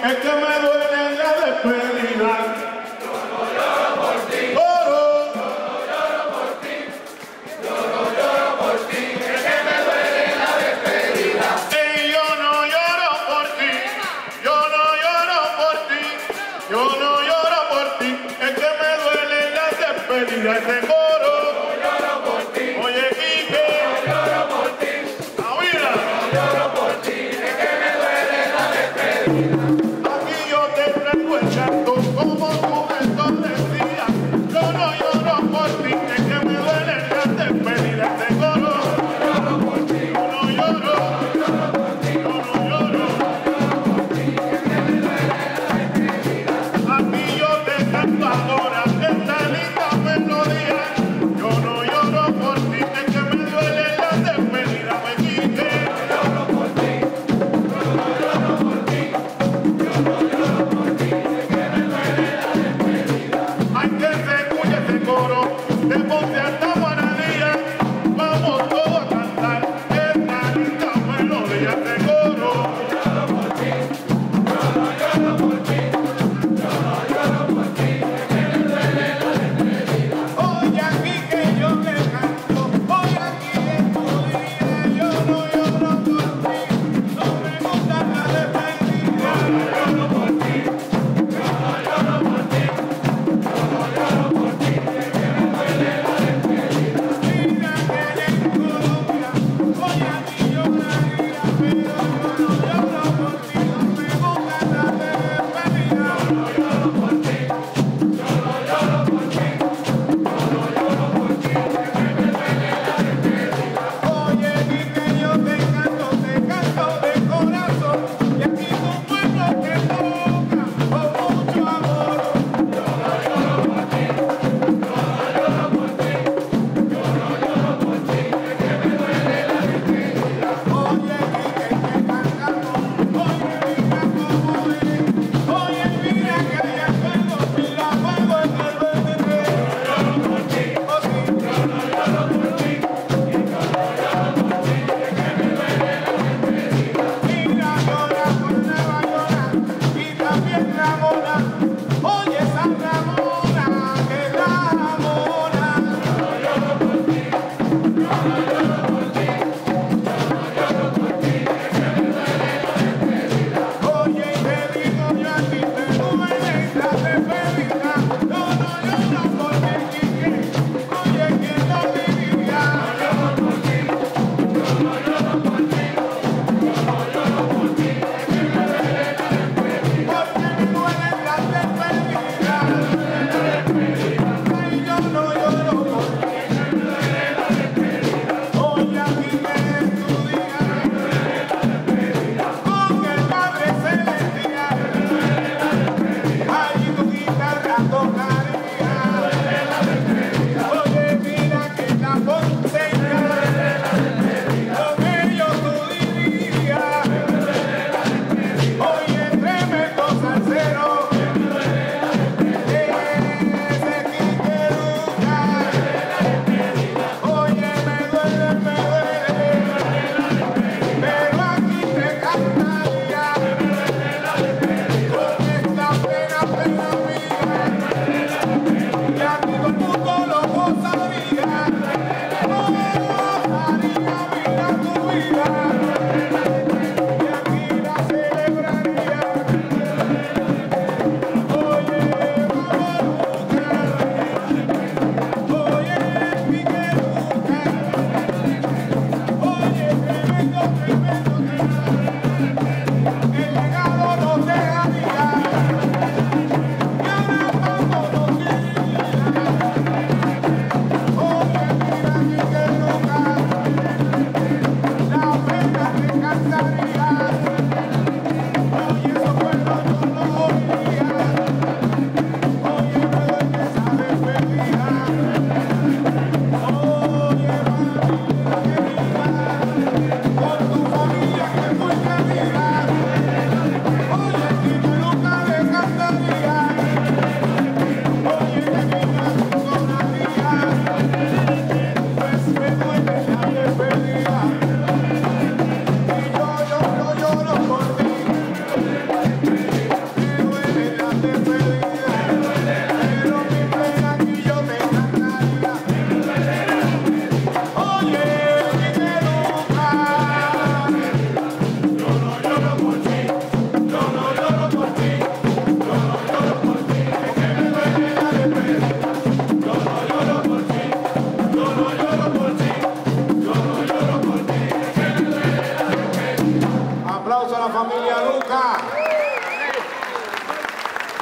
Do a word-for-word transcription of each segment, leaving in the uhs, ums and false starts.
es que me duele la despedida. Yo no lloro por ti, Oro, yo no lloro por ti, yo no lloro por ti, es que me duele la despedida. y yo no lloro por ti, yo no lloro por ti, yo no lloro por ti, es que me duele la despedida. Ese coro, Yo lloro por ti, oye, Quique, yo lloro por ti, Aguila, yo lloro por ti, es que me duele la despedida. aquí yo te traigo el llanto como tu gestor decía. Yo no lloro por ti, es que me duele la despedida. Ese coro, Yo lloro por ti, yo no lloro, yo lloro por ti, yo no lloro. es que me duele la despedida. Aquí yo te canto ahora esta linda melodía. Yo no lloro por ti, es que me duele la despedida. Me quité, Yo lloro por ti, yo no lloro por ti,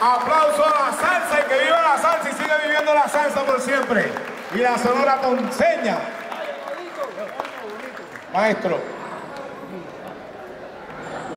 Aplauso a la salsa y que viva la salsa y sigue viviendo la salsa por siempre. Y la Sonora con seña. Maestro.